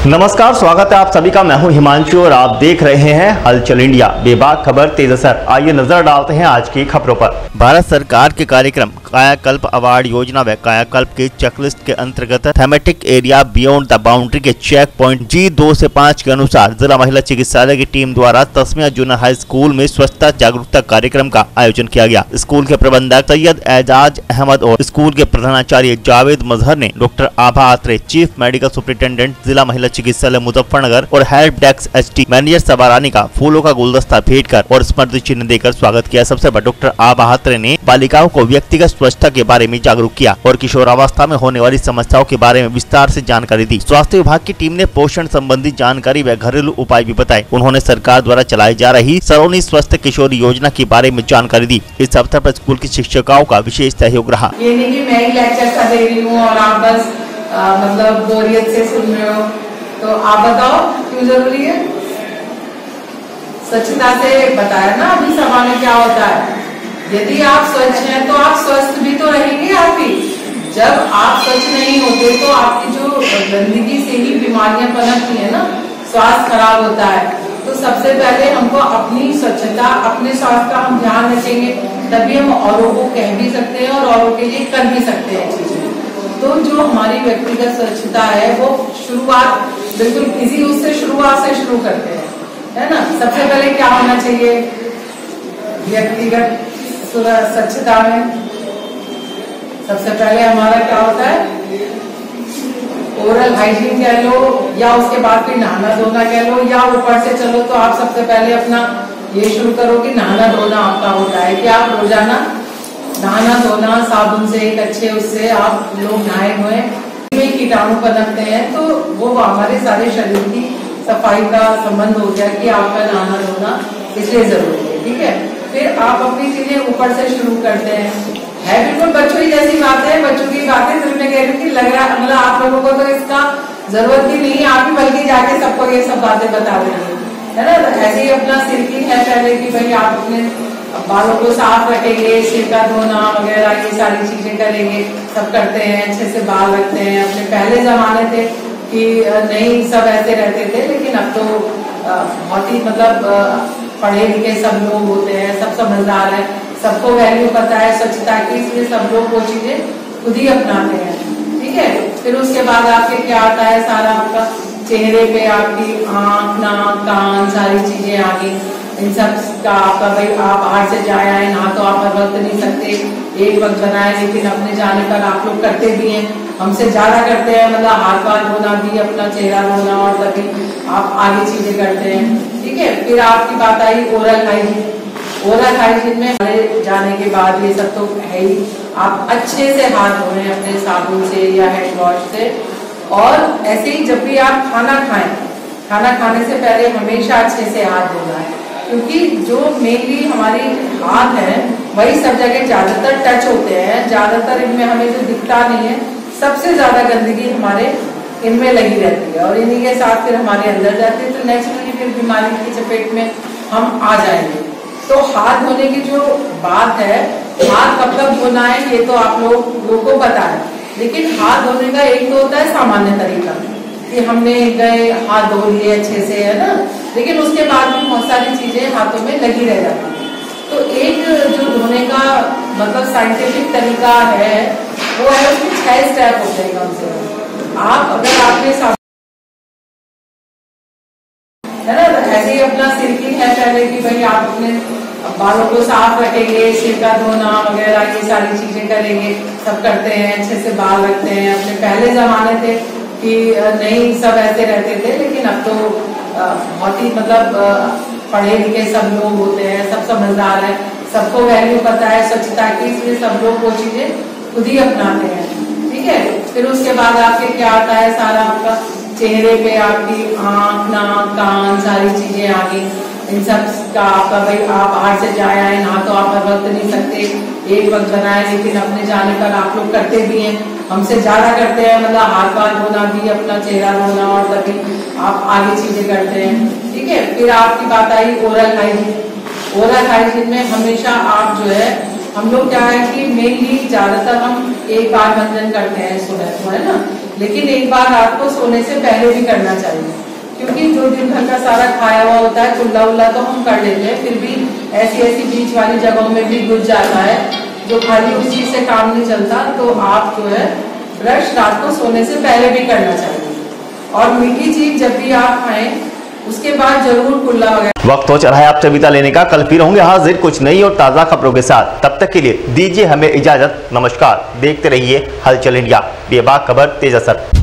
नमस्कार, स्वागत है आप सभी का। मैं हूं हिमांशु और आप देख रहे हैं हलचल इंडिया। बेबाक खबर तेज असर। आइए नजर डालते हैं आज की खबरों पर। भारत सरकार के कार्यक्रम कायाकल्प अवार्ड योजना व कायाकल्प के चेकलिस्ट के अंतर्गत thematic area beyond the boundary के चेक पॉइंट G2 से 5 के अनुसार जिला महिला चिकित्सालय की टीम द्वारा तस्मिया जूनियर हाई स्कूल में स्वच्छता जागरूकता कार्यक्रम का आयोजन किया गया। स्कूल के प्रबंधक सैयद एजाज अहमद और स्कूल के प्रधानाचार्य जावेद मजहर ने doctor Abha Atre, chief medical superintendent जिला महिला चिकित्सालय मुजफ्फरनगर और help desk ST manager Sabarani का फूलों का गुलदस्ता भेंट कर और स्मृति चिन्ह देकर स्वागत किया। सबसे बड़ा डॉक्टर आभा आत्रे ने बालिकाओं को व्यक्तिगत स्वच्छता के बारे में जागरूक किया और किशोरावस्था में होने वाली समस्याओं के बारे में विस्तार से जानकारी दी। स्वास्थ्य विभाग की टीम ने पोषण संबंधी जानकारी व घरेलू उपाय भी बताए। उन्होंने सरकार द्वारा चलाई जा रही सरोनी स्वस्थ किशोरी योजना के बारे में जानकारी दी। इस अवसर पर स्कूल की शिक्षिकाओं का विशेष सहयोग रहा। ये नहीं कि मैं ही लेक्चर दे रही हूँ और आप बस मतलब बोरियत से सुन रहे हो, तो आप बताओ क्यों जरूरी है? स्वच्छता से बताया ना अभी सवाल में क्या होता है। यदि आप स्वच्छ हैं तो आप स्वस्थ भी तो रहेंगे आप ही। जब आप स्वच्छ नहीं होते तो आपकी जो गंदगी से ही बीमारियां पनपती है ना, स्वास्थ्य खराब होता है। तो सबसे पहले हमको अपनी स्वच्छता, अपने स्वास्थ्य का हम ध्यान रखेंगे, तभी हम औरों को कह भी सकते हैं और औरों के लिए कर भी सकते हैं चीजें। तो जो हमारी व्यक्तिगत स्वच्छता है वो शुरुआत बिल्कुल इसी उससे शुरुआत से शुरू करते हैं, है ना। सबसे पहले क्या होना चाहिए व्यक्तिगत स्वच्छता में? सबसे पहले हमारा क्या होता है, ओरल हाइजीन कह लो या उसके बाद फिर नहाना धोना कह लो, या ऊपर से चलो तो आप सबसे पहले अपना ये शुरू करो कि नहाना धोना आपका होता है कि आप रोजाना नहाना धोना साबुन से एक अच्छे उससे आप लोग नहाए हुए में कीटाणु पनपते हैं, तो वो हमारे सारे शरीर की सफाई का संबंध हो गया कि आपका नहाना धोना इसलिए जरूरी है। ठीक है, फिर आप अपनी चीजें ऊपर से शुरू करते हैं। है बिल्कुल बच्चों ही जैसी बातें, बच्चों की बातें सिर्फ मैं कह रही हूँ कि लग रहा मतलब आप लोगों को तो इसका जरूरत ही नहीं है, आप ही बल्कि जाके सबको ये सब बातें बता रहे है ना। तो ऐसे ही अपना सिर की है पहले कि भाई आप अपने बालों को साफ रखेंगे, सिर का धोना वगैरह ये सारी चीजें करेंगे, सब करते हैं, अच्छे से बाल रखते हैं। अपने पहले जमाने थे कि नहीं सब ऐसे रहते थे, लेकिन अब तो बहुत ही मतलब पढ़े लिखे सब लोग होते हैं, सब समझदार है, सबको वैल्यू पता है स्वच्छता की, इसलिए सब लोग वो चीजें खुद ही अपनाते हैं। ठीक है, फिर उसके बाद आपके क्या आता है, सारा आपका चेहरे पे आपकी आंख, नाक, कान सारी चीजें आ गई। इन सब का आपका भाई आप बाहर से जाए आए ना, तो आप हर वक्त नहीं सकते, एक वक्त बनाए, लेकिन अपने जाने पर आप लोग करते भी हैं, हमसे ज्यादा करते हैं, मतलब हाथ पाथ धोना भी, अपना चेहरा धोना, और तभी आप आगे चीजें करते हैं। ठीक है, फिर आपकी बात आई ओरल हाइजीन। ओरल हाइजीन में जाने के बाद ये सब तो है ही, आप अच्छे से हाथ धोएं अपने साबुन से या हैंड वॉश से। और ऐसे ही जब भी आप खाना खाएं, खाना खाने से पहले हमेशा अच्छे से हाथ धोना है, क्योंकि जो मेनली हमारी हाथ है वही सब जगह ज्यादातर टच होते हैं, ज्यादातर इनमें हमें जो दिखता नहीं है, सबसे ज्यादा गंदगी हमारे इनमें लगी रहती है और इन्हीं के साथ फिर हमारे अंदर जाती है, तो नेचुरली फिर बीमारी की चपेट में हम आ जाएंगे। तो हाथ धोने की जो बात है, हाथ कब कब धोना है ये तो आप लोगों को पता है, लेकिन हाथ धोने का एक तो होता है सामान्य तरीका कि हमने गए हाथ धो लिए अच्छे से, है ना, लेकिन उसके बाद भी बहुत सारी चीजें हाथों में लगी रह जाती है। तो एक जो धोने का मतलब साइंटिफिक तरीका है वो है, उसमें 6 स्टेप होते हैं कम से कम। आप अगर आपने है ना, तो ऐसे ही अपना सिर की है पहले कि भाई आप अपने बालों को साफ रखेंगे, सिर का धोना वगैरह ये सारी चीजें करेंगे, सब करते हैं, अच्छे से बाल रखते हैं। अपने पहले जमाने थे कि नहीं सब ऐसे रहते थे, लेकिन अब तो बहुत ही मतलब पढ़े लिखे सब लोग होते हैं, सब समझदार है, सबको वैल्यू पता है स्वच्छता की, इसलिए सब लोग वो चीजें खुद ही अपनाते हैं। ठीक है, फिर उसके बाद आपके क्या आता है, सारा आपका चेहरे पे आपकी आंख, नाक, कान सारी चीजें आ गई। इन सब का आपका भाई आप बाहर से जाए आए ना, तो आप हर वक्त नहीं सकते, एक वक्त बनाए, लेकिन अपने जाने पर आप लोग करते भी हैं, हमसे ज्यादा करते हैं, मतलब हाथ पाथ धोना भी, अपना चेहरा धोना, और तभी आप आगे चीजें करते हैं। ठीक है, फिर आपकी बात आई ओरल हाइजीन। ओरल हाइजीन में हमेशा आप जो है, हम लोग क्या है कि मेनली ज्यादातर हम एक बार भंजन करते हैं सुबह को, है ना, लेकिन एक बार रात को सोने से पहले भी करना चाहिए, क्योंकि जो दिन भर का सारा खाया हुआ होता है कुल्ला उल्ला तो हम कर लेते हैं, फिर भी ऐसी बीच वाली जगहों में भी घुस जाता है जो खाली उस चीज से काम नहीं चलता। तो आप जो है ब्रश रात को सोने से पहले भी करना चाहिए, और मीठी चीज जब भी आप खाएं उसके बाद जरूर कुल्ला वगैरह। वक्त हो चला है आपसे विदा लेने का। कल फिर होंगे हाजिर कुछ नई और ताज़ा खबरों के साथ। तब तक के लिए दीजिए हमें इजाजत। नमस्कार। देखते रहिए हलचल इंडिया, बेबाक खबर तेज असर।